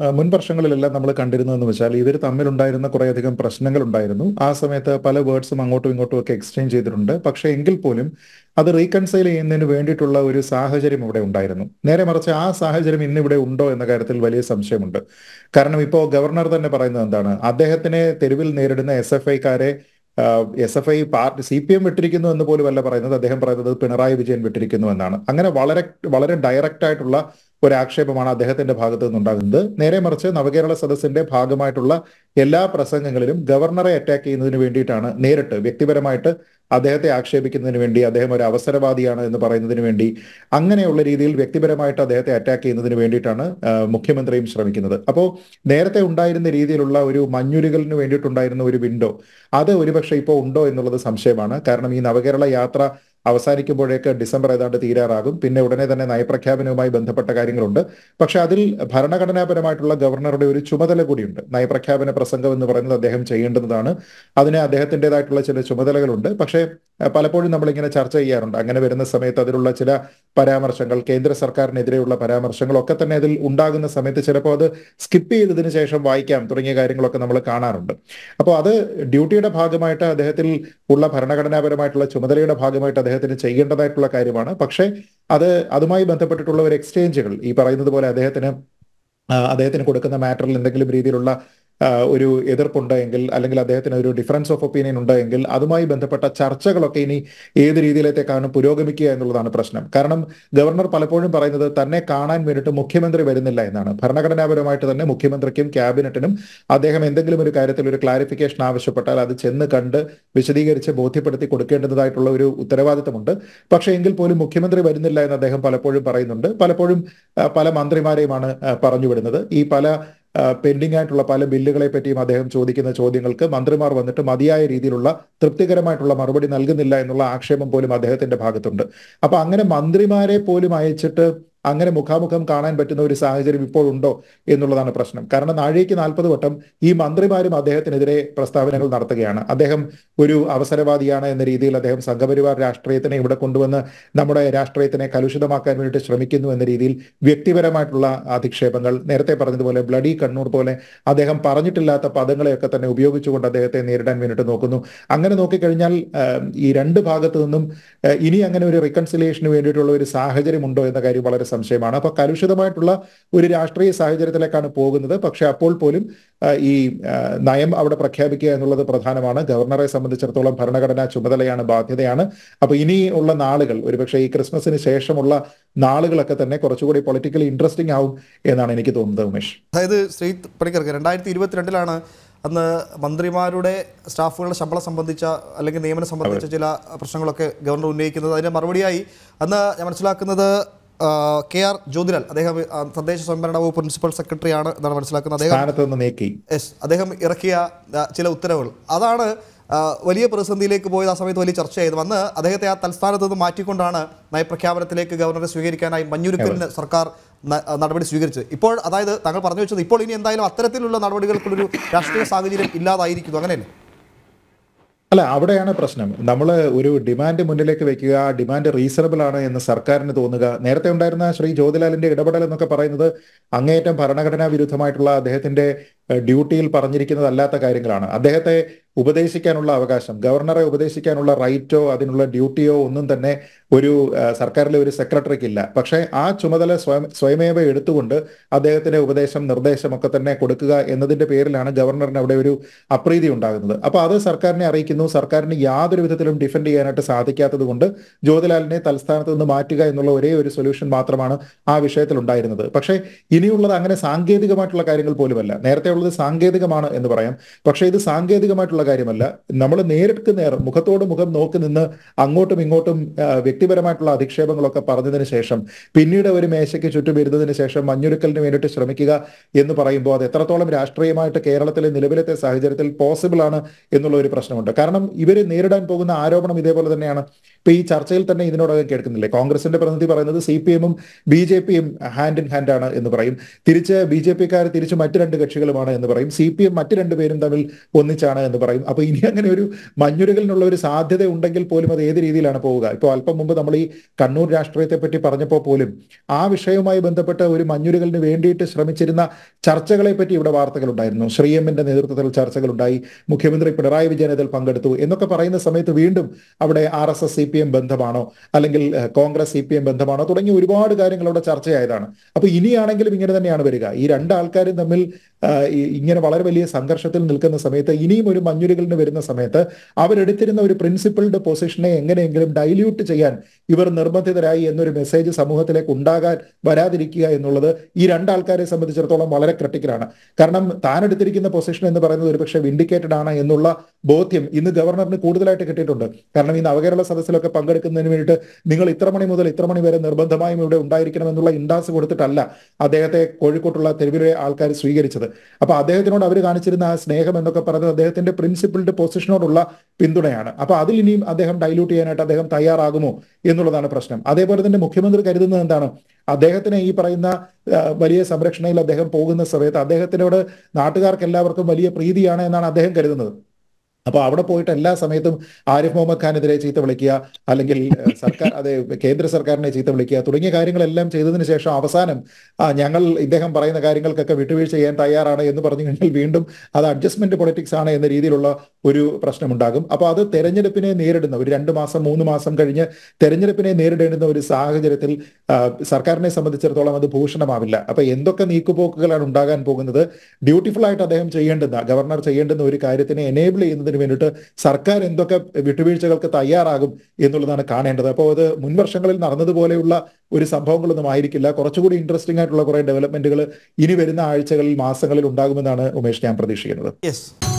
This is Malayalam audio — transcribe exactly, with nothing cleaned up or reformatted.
മുൻ വർഷങ്ങളിലെല്ലാം നമ്മൾ കണ്ടിരുന്നതെന്ന് വെച്ചാൽ ഇവർ തമ്മിലുണ്ടായിരുന്ന കുറേയധികം പ്രശ്നങ്ങൾ ഉണ്ടായിരുന്നു. ആ സമയത്ത് പല വേർഡ്സും അങ്ങോട്ടും ഇങ്ങോട്ടും ഒക്കെ എക്സ്ചേഞ്ച് ചെയ്തിട്ടുണ്ട്. പക്ഷേ എങ്കിൽ പോലും അത് റീകൺസൈൽ ചെയ്യുന്നതിന് വേണ്ടിയിട്ടുള്ള ഒരു സാഹചര്യം ഇവിടെ ഉണ്ടായിരുന്നു. നേരെ മറിച്ച് ആ സാഹചര്യം ഇന്നിവിടെ ഉണ്ടോ എന്ന കാര്യത്തിൽ വലിയ സംശയമുണ്ട്. കാരണം ഇപ്പോൾ ഗവർണർ തന്നെ പറയുന്നത് എന്താണ്, അദ്ദേഹത്തിനെ തെരുവിൽ നേരിടുന്ന എസ് എഫ് ഐക്കാരെ S F I party C P M വിട്ടിരിക്കുന്നു എന്ന് പോലും അല്ല പറയുന്നത്, അദ്ദേഹം പറയുന്നത് പിണറായി വിജയൻ വിട്ടിരിക്കുന്നു എന്നാണ്. അങ്ങനെ വളരെ വളരെ ഡയറക്റ്റ് ആയിട്ടുള്ള ഒരു ആക്ഷേപമാണ് അദ്ദേഹത്തിന്റെ ഭാഗത്തു നിന്നുണ്ടാകുന്നത്. നേരെ മറിച്ച് നവകേരള സദസ്സിന്റെ ഭാഗമായിട്ടുള്ള എല്ലാ പ്രസംഗങ്ങളിലും ഗവർണറെ അറ്റാക്ക് ചെയ്യുന്നതിന് വേണ്ടിയിട്ടാണ്, നേരിട്ട് വ്യക്തിപരമായിട്ട് അദ്ദേഹത്തെ ആക്ഷേപിക്കുന്നതിന് വേണ്ടി, അദ്ദേഹം ഒരു അവസരവാദിയാണ് എന്ന് പറയുന്നതിന് വേണ്ടി, അങ്ങനെയുള്ള രീതിയിൽ വ്യക്തിപരമായിട്ട് അദ്ദേഹത്തെ അറ്റാക്ക് ചെയ്യുന്നതിന് വേണ്ടിയിട്ടാണ് മുഖ്യമന്ത്രിയും ശ്രമിക്കുന്നത്. അപ്പോൾ നേരത്തെ ഉണ്ടായിരുന്ന രീതിയിലുള്ള ഒരു മഞ്ഞുരുകലിന് വേണ്ടിയിട്ടുണ്ടായിരുന്ന ഒരു വിൻഡോ അത് ഒരുപക്ഷെ ഇപ്പോൾ ഉണ്ടോ എന്നുള്ളത് സംശയമാണ്. കാരണം ഈ നവകേരള യാത്ര അവസാനിക്കുമ്പോഴേക്ക് ഡിസംബർ ഏതാണ്ട് തീരാറാകും. പിന്നെ ഉടനെ തന്നെ നയപ്രഖ്യാപനവുമായി ബന്ധപ്പെട്ട കാര്യങ്ങളുണ്ട്. പക്ഷെ അതിൽ ഭരണഘടനാപരമായിട്ടുള്ള ഗവർണറുടെ ഒരു ചുമതല കൂടിയുണ്ട്. നയപ്രഖ്യാപന പ്രസംഗം എന്ന് പറയുന്നത് അദ്ദേഹം ചെയ്യേണ്ടതാണ്. അതിന് അദ്ദേഹത്തിൻ്റെതായിട്ടുള്ള ചില ചുമതലകളുണ്ട്. പക്ഷേ പലപ്പോഴും നമ്മളിങ്ങനെ ചർച്ച ചെയ്യാറുണ്ട്. അങ്ങനെ വരുന്ന സമയത്ത് അതിലുള്ള ചില പരാമർശങ്ങൾ, കേന്ദ്ര സർക്കാരിനെതിരെയുള്ള പരാമർശങ്ങളൊക്കെ തന്നെ അതിൽ ഉണ്ടാകുന്ന സമയത്ത് ചിലപ്പോൾ അത് സ്കിപ്പ് ചെയ്തതിനു ശേഷം വായിക്കാം തുടങ്ങിയ കാര്യങ്ങളൊക്കെ നമ്മൾ കാണാറുണ്ട്. അപ്പോൾ അത് ഡ്യൂട്ടിയുടെ ഭാഗമായിട്ട് അദ്ദേഹത്തിൽ ഉള്ള ഭരണഘടനാപരമായിട്ടുള്ള ചുമതലയുടെ ഭാഗമായിട്ട് അദ്ദേഹത്തിന് ചെയ്യേണ്ടതായിട്ടുള്ള കാര്യമാണ്. പക്ഷേ അത് അതുമായി ബന്ധപ്പെട്ടിട്ടുള്ള ഒരു എക്സ്ചേഞ്ചുകൾ, ഈ പറയുന്നത് പോലെ അദ്ദേഹത്തിന് അദ്ദേഹത്തിന് കൊടുക്കുന്ന മാറ്ററിൽ എന്തെങ്കിലും രീതിയിലുള്ള ഒരു എതിർപ്പുണ്ടെങ്കിൽ, അല്ലെങ്കിൽ അദ്ദേഹത്തിന് ഒരു ഡിഫറൻസ് ഓഫ് ഒപ്പീനിയൻ ഉണ്ടെങ്കിൽ അതുമായി ബന്ധപ്പെട്ട ചർച്ചകളൊക്കെ ഇനി ഏത് രീതിയിലേക്കാണ് പുരോഗമിക്കുക എന്നുള്ളതാണ് പ്രശ്നം. കാരണം ഗവർണർ പലപ്പോഴും പറയുന്നത് തന്നെ കാണാൻ വേണ്ടിയിട്ട് മുഖ്യമന്ത്രി വരുന്നില്ല എന്നാണ്. ഭരണഘടനാപരമായിട്ട് തന്നെ മുഖ്യമന്ത്രിക്കും ക്യാബിനറ്റിനും അദ്ദേഹം എന്തെങ്കിലും ഒരു കാര്യത്തിൽ ഒരു ക്ലാരിഫിക്കേഷൻ ആവശ്യപ്പെട്ടാൽ അത് ചെന്ന് കണ്ട് വിശദീകരിച്ച് ബോധ്യപ്പെടുത്തി കൊടുക്കേണ്ടതായിട്ടുള്ള ഒരു ഉത്തരവാദിത്തമുണ്ട്. പക്ഷേ എങ്കിൽ പോലും മുഖ്യമന്ത്രി വരുന്നില്ല എന്ന് അദ്ദേഹം പലപ്പോഴും പറയുന്നുണ്ട്. പലപ്പോഴും പല മന്ത്രിമാരെയുമാണ് പറഞ്ഞു വിടുന്നത്. ഈ പല പെൻഡിംഗ് ആയിട്ടുള്ള പല ബില്ലുകളെ പറ്റിയും അദ്ദേഹം ചോദിക്കുന്ന ചോദ്യങ്ങൾക്ക് മന്ത്രിമാർ വന്നിട്ട് മതിയായ രീതിയിലുള്ള തൃപ്തികരമായിട്ടുള്ള മറുപടി നൽകുന്നില്ല എന്നുള്ള ആക്ഷേപം പോലും അദ്ദേഹത്തിന്റെ ഭാഗത്തുണ്ട്. അപ്പൊ അങ്ങനെ മന്ത്രിമാരെ പോലും അയച്ചിട്ട് അങ്ങനെ മുഖാമുഖം കാണാൻ പറ്റുന്ന ഒരു സാഹചര്യം ഇപ്പോൾ ഉണ്ടോ എന്നുള്ളതാണ് പ്രശ്നം. കാരണം നാഴികയ്ക്ക് നാൽപ്പത് വട്ടം ഈ മന്ത്രിമാരും അദ്ദേഹത്തിനെതിരെ പ്രസ്താവനകൾ നടത്തുകയാണ്. അദ്ദേഹം ഒരു അവസരവാദിയാണ് എന്ന രീതിയിൽ അദ്ദേഹം സംഘപരിവാർ രാഷ്ട്രീയത്തിനെ ഇവിടെ കൊണ്ടുവന്ന് നമ്മുടെ രാഷ്ട്രീയത്തിനെ കലുഷിതമാക്കാൻ വേണ്ടിയിട്ട് ശ്രമിക്കുന്നു എന്ന രീതിയിൽ വ്യക്തിപരമായിട്ടുള്ള അധിക്ഷേപങ്ങൾ, നേരത്തെ പറഞ്ഞതുപോലെ ബ്ലഡി കണ്ണൂർ പോലെ അദ്ദേഹം പറഞ്ഞിട്ടില്ലാത്ത പദങ്ങളെയൊക്കെ തന്നെ ഉപയോഗിച്ചുകൊണ്ട് അദ്ദേഹത്തെ നേരിടാൻ വേണ്ടിയിട്ട് നോക്കുന്നു. അങ്ങനെ നോക്കിക്കഴിഞ്ഞാൽ ഈ രണ്ട് ഭാഗത്തു നിന്നും ഇനി അങ്ങനെ ഒരു റിക്കൺസിലിയേഷന് വേണ്ടിയിട്ടുള്ള ഒരു സാഹചര്യം ഉണ്ടോ എന്ന കാര്യം വളരെ സംശയമാണ്. അപ്പൊ കലുഷിതമായിട്ടുള്ള ഒരു രാഷ്ട്രീയ സാഹചര്യത്തിലേക്കാണ് പോകുന്നത്. പക്ഷെ അപ്പോൾ പോലും ഈ നയം അവിടെ പ്രഖ്യാപിക്കുക എന്നുള്ളത് പ്രധാനമാണ്. ഗവർണറെ സംബന്ധിച്ചിടത്തോളം ഭരണഘടനാ ചുമതലയാണ്, ബാധ്യതയാണ്. അപ്പൊ ഇനി ഉള്ള നാളുകൾ, ഒരുപക്ഷെ ഈ ക്രിസ്മസിന് ശേഷമുള്ള നാളുകളൊക്കെ തന്നെ കുറച്ചുകൂടി പൊളിറ്റിക്കലി ഇൻട്രസ്റ്റിംഗ് ആവും എന്നാണ് എനിക്ക് തോന്നുന്നത്. ഉമേഷ്, അതായത് ശ്രീ പണിക്കർക്ക് രണ്ടായിരത്തി ഇരുപത്തിരണ്ടിലാണ് അന്ന് മന്ത്രിമാരുടെ സ്റ്റാഫുകളുടെ ശമ്പളം സംബന്ധിച്ച അല്ലെങ്കിൽ നിയമനം സംബന്ധിച്ച ചില പ്രശ്നങ്ങളൊക്കെ ഗവർണർ ഉന്നയിക്കുന്നത്. അതിന് മറുപടിയായി അന്ന് ഞാൻ മനസ്സിലാക്കുന്നത് കെ ആർ ജ്യോതിലാൽ, അദ്ദേഹം തദ്ദേശ സ്വയംഭരണ വകുപ്പ് പ്രിൻസിപ്പൽ സെക്രട്ടറി ആണ് എന്നാണ് മനസ്സിലാക്കുന്നത്. അദ്ദേഹം യെസ് അദ്ദേഹം ഇറക്കിയ ചില ഉത്തരവുകൾ അതാണ് വലിയ പ്രതിസന്ധിയിലേക്ക് പോയത്. ആ സമയത്ത് വലിയ ചർച്ചയായത്. വന്ന് അദ്ദേഹത്തെ ആ തൽസ്ഥാനത്ത് നിന്ന് മാറ്റിക്കൊണ്ടാണ് നയപ്രഖ്യാപനത്തിലേക്ക് ഗവർണറെ സ്വീകരിക്കാനായി മഞ്ഞുരുക്കലിന് സർക്കാർ നടപടി സ്വീകരിച്ചത്. ഇപ്പോൾ അതായത് താങ്കൾ പറഞ്ഞു വെച്ചത് ഇപ്പോൾ ഇനി എന്തായാലും അത്തരത്തിലുള്ള നടപടികൾക്കുള്ളൊരു രാഷ്ട്രീയ സാഹചര്യം ഇല്ലാതായിരിക്കുന്നു, അങ്ങനെയല്ലേ? അല്ല, അവിടെയാണ് പ്രശ്നം. നമ്മൾ ഒരു ഡിമാൻഡ് മുന്നിലേക്ക് വെക്കുക, ആ ഡിമാൻഡ് റീസണബിൾ ആണ് എന്ന് സർക്കാരിന് തോന്നുക. നേരത്തെ ഉണ്ടായിരുന്ന ശ്രീ ജ്യോതിലാലിന്റെ ഇടപെടൽ എന്നൊക്കെ പറയുന്നത് അങ്ങേയറ്റം ഭരണഘടനാ വിരുദ്ധമായിട്ടുള്ള അദ്ദേഹത്തിന്റെ ഡ്യൂട്ടിയിൽ പറഞ്ഞിരിക്കുന്നതല്ലാത്ത കാര്യങ്ങളാണ്. അദ്ദേഹത്തെ ഉപദേശിക്കാനുള്ള അവകാശം, ഗവർണറെ ഉപദേശിക്കാനുള്ള റൈറ്റോ അതിനുള്ള ഡ്യൂട്ടിയോ ഒന്നും തന്നെ ഒരു സർക്കാരിലെ ഒരു സെക്രട്ടറിക്ക് ഇല്ല. പക്ഷേ ആ ചുമതല സ്വയം സ്വയമേവ എടുത്തുകൊണ്ട് അദ്ദേഹത്തിന്റെ ഉപദേശം നിർദ്ദേശമൊക്കെ തന്നെ കൊടുക്കുക എന്നതിന്റെ പേരിലാണ് ഗവർണറിന് അവിടെ ഒരു അപ്രീതി ഉണ്ടാകുന്നത്. അപ്പൊ അത് സർക്കാരിനെ അറിയിക്കുന്നു. സർക്കാരിന് യാതൊരു വിധത്തിലും ഡിഫെൻഡ് ചെയ്യാനായിട്ട് സാധിക്കാത്തത് കൊണ്ട് ജ്യോതിലാലിനെ തൽസ്ഥാനത്ത് നിന്ന് മാറ്റുക എന്നുള്ള ഒരേ ഒരു സൊല്യൂഷൻ മാത്രമാണ് ആ വിഷയത്തിൽ ഉണ്ടായിരുന്നത്. പക്ഷേ ഇനിയുള്ളത് അങ്ങനെ സാങ്കേതികമായിട്ടുള്ള കാര്യങ്ങൾ പോലുമല്ല. നേരത്തെ ഉള്ളത് സാങ്കേതികമാണ് എന്ന് പറയാം, പക്ഷേ ഇത് സാങ്കേതികമായിട്ടുള്ള കാര്യമല്ല. നമ്മൾ നേരിട്ട് നേർ മുഖത്തോട് മുഖം നോക്കി നിന്ന് അങ്ങോട്ടും ഇങ്ങോട്ടും വ്യക്തിപരമായിട്ടുള്ള അധിക്ഷേപങ്ങളൊക്കെ പറഞ്ഞതിന് ശേഷം പിന്നീട് ഒരു മേശയ്ക്ക് ചുറ്റും ഇരുന്നതിന് ശേഷം മഞ്ഞുരുക്കലിന് വേണ്ടിയിട്ട് ശ്രമിക്കുക എന്ന് പറയുമ്പോൾ അത് എത്രത്തോളം രാഷ്ട്രീയമായിട്ട് കേരളത്തിലെ നിലവിലത്തെ സാഹചര്യത്തിൽ പോസിബിൾ ആണ് എന്നുള്ള ഒരു പ്രശ്നമുണ്ട്. കാരണം ഇവര് നേരിടാൻ പോകുന്ന ആരോപണം ഇതേപോലെ തന്നെയാണ്. ഇപ്പൊ ഈ ചർച്ചയിൽ തന്നെ ഇതിനോടകം കേൾക്കുന്നില്ലേ, കോൺഗ്രസിന്റെ പ്രതിനിധി പറയുന്നത് സി പി എമ്മും ബി ജെ പിയും ഹാൻഡ് ഇൻ ഹാൻഡ് ആണ് എന്ന് പറയും. തിരിച്ച് ബി ജെ പിക്കാർ തിരിച്ച് മറ്റു രണ്ട് കക്ഷികളുമാണ് എന്ന് പറയും. സി പി എം മറ്റു രണ്ടുപേരും തമ്മിൽ ഒന്നിച്ചാണ് എന്ന് പറയും. പറയും. അപ്പോൾ ഇനി അങ്ങനെ ഒരു മഞ്ഞുരുകലിനുള്ള ഒരു സാധ്യത ഉണ്ടെങ്കിൽ പോലും അത് ഏത് രീതിയിലാണ് പോവുക? ഇപ്പോൾ അല്പം മുമ്പ് നമ്മൾ ഈ കണ്ണൂർ രാഷ്ട്രീയത്തെ പറ്റി പറഞ്ഞപ്പോൾ പോലും ആ വിഷയവുമായി ബന്ധപ്പെട്ട് ഒരു മഞ്ഞുരുകലിന് വേണ്ടിയിട്ട് ശ്രമിച്ചിരുന്ന ചർച്ചകളെ പറ്റി ഇവിടെ വാർത്തകളുണ്ടായിരുന്നു. ശ്രീ എമ്മിന്റെ നേതൃത്വത്തിൽ ചർച്ചകളുണ്ടായി, മുഖ്യമന്ത്രി പിണറായി വിജയൻ ഇതിൽ പങ്കെടുത്തു എന്നൊക്കെ പറയുന്ന സമയത്ത് വീണ്ടും അവിടെ R S S C P M ബന്ധമാണോ അല്ലെങ്കിൽ കോൺഗ്രസ് സി പി എം ബന്ധമാണോ തുടങ്ങിയ ഒരുപാട് കാര്യങ്ങൾ അവിടെ ചർച്ചയായതാണ്. അപ്പൊ ഇനിയാണെങ്കിലും ഇങ്ങനെ തന്നെയാണ് വരിക. ഈ രണ്ട് ആൾക്കാരും തമ്മിൽ ഇങ്ങനെ വളരെ വലിയ സംഘർഷത്തിൽ നിൽക്കുന്ന സമയത്ത് ഇനിയും ഒരു മഞ്ഞുരുകലിന് വരുന്ന സമയത്ത് അവരെടുത്തിരുന്ന ഒരു പ്രിൻസിപ്പിൾഡ് പൊസിഷനെ എങ്ങനെയെങ്കിലും ഡൈല്യൂട്ട് ചെയ്യാൻ ഇവർ നിർബന്ധിതരായി എന്നൊരു മെസ്സേജ് സമൂഹത്തിലേക്ക് ഉണ്ടാകാൻ വരാതിരിക്കുക എന്നുള്ളത് ഈ രണ്ടാൾക്കാരെ സംബന്ധിച്ചിടത്തോളം വളരെ ക്രിട്ടിക്കലാണ്. കാരണം താൻ എടുത്തിരിക്കുന്ന പൊസിഷൻ എന്ന് പറയുന്നത് ഒരുപക്ഷെ വിൻഡിക്കേറ്റഡ് ആണ് എന്നുള്ള ബോധ്യം ഇന്ന് ഗവർണറിന് കൂടുതലായിട്ട് കിട്ടിയിട്ടുണ്ട്. കാരണം ഈ നവകേരള സദസ്സിലൊക്കെ പങ്കെടുക്കുന്നതിന് വേണ്ടിയിട്ട് നിങ്ങൾ ഇത്ര മണി മുതൽ ഇത്ര മണി വരെ നിർബന്ധമായും ഇവിടെ ഉണ്ടായിരിക്കണം എന്നുള്ള ഇൻഡാസ് കൊടുത്തിട്ടല്ല അദ്ദേഹത്തെ കോഴിക്കോട്ടുള്ള തെരുവിലെ ആൾക്കാർ സ്വീകരിച്ചത്. അപ്പൊ അദ്ദേഹത്തിനോട് അവർ കാണിച്ചിരുന്ന ആ സ്നേഹം എന്നൊക്കെ പറയുന്നത് അദ്ദേഹത്തിന്റെ പ്രിൻസിപ്പിൾഡ് പൊസിഷനോടുള്ള പിന്തുണയാണ്. അപ്പൊ അതിൽ ഇനിയും അദ്ദേഹം ഡൈല്യൂട്ട് ചെയ്യാനായിട്ട് അദ്ദേഹം തയ്യാറാകുമോ എന്നുള്ളതാണ് പ്രശ്നം. അതേപോലെ തന്നെ മുഖ്യമന്ത്രി കരുതുന്നത് എന്താണ്? അദ്ദേഹത്തിന് ഈ പറയുന്ന വലിയ സംരക്ഷണയിൽ അദ്ദേഹം പോകുന്ന സമയത്ത് അദ്ദേഹത്തിനോട് നാട്ടുകാർക്ക് എല്ലാവർക്കും വലിയ പ്രീതിയാണ് എന്നാണ് അദ്ദേഹം കരുതുന്നത്. അപ്പോൾ അവിടെ പോയിട്ട് എല്ലാ സമയത്തും ആരിഫ് മുഹമ്മദ് ഖാനെതിരെ ചീത്ത വിളിക്കുക, അല്ലെങ്കിൽ സർക്കാർ അതെ കേന്ദ്ര സർക്കാരിനെ ചീത്ത വിളിക്കുക തുടങ്ങിയ കാര്യങ്ങളെല്ലാം ചെയ്തതിന് ശേഷം അവസാനം ഞങ്ങൾ ഇദ്ദേഹം പറയുന്ന കാര്യങ്ങൾക്കൊക്കെ വിട്ടുവീഴ്ച ചെയ്യാൻ തയ്യാറാണ് എന്ന് പറഞ്ഞു കഴിഞ്ഞാൽ വീണ്ടും അത് അഡ്ജസ്റ്റ്മെന്റ് പൊളിറ്റിക്സ് ആണ് എന്ന രീതിയിലുള്ള ഒരു പ്രശ്നമുണ്ടാകും. അപ്പോൾ അത് തെരഞ്ഞെടുപ്പിനെ നേരിടുന്ന ഒരു രണ്ട് മാസം മൂന്ന് മാസം കഴിഞ്ഞ് തെരഞ്ഞെടുപ്പിനെ നേരിടേണ്ടുന്ന ഒരു സാഹചര്യത്തിൽ സർക്കാരിനെ സംബന്ധിച്ചിടത്തോളം അത് ഭൂഷണമാവില്ല. അപ്പൊ എന്തൊക്കെ നീക്കുപോക്കുകളാണ് ഉണ്ടാകാൻ പോകുന്നത്? ഡ്യൂട്ടിഫുൾ ആയിട്ട് അദ്ദേഹം ചെയ്യേണ്ടുന്ന ഗവർണർ ചെയ്യേണ്ടുന്ന ഒരു കാര്യത്തിനെ എനേബിൾ ചെയ്യുന്നത് വേണ്ടിയിട്ട് സർക്കാർ എന്തൊക്കെ വിട്ടുവീഴ്ചകൾക്ക് തയ്യാറാകും എന്നുള്ളതാണ് കാണേണ്ടത്. അപ്പോൾ അത് മുൻ വർഷങ്ങളിൽ നടന്നതുപോലെയുള്ള ഒരു സംഭവങ്ങളൊന്നും ആയിരിക്കില്ല. കുറച്ചുകൂടി ഇൻട്രസ്റ്റിംഗ് ആയിട്ടുള്ള കുറെ ഡെവലപ്മെന്റുകൾ ഇനി വരുന്ന ആഴ്ചകളിൽ മാസങ്ങളിൽ ഉണ്ടാകുമെന്നാണ് ഉമേഷ് ഞാൻ പ്രതീക്ഷിക്കുന്നത്. യെസ്.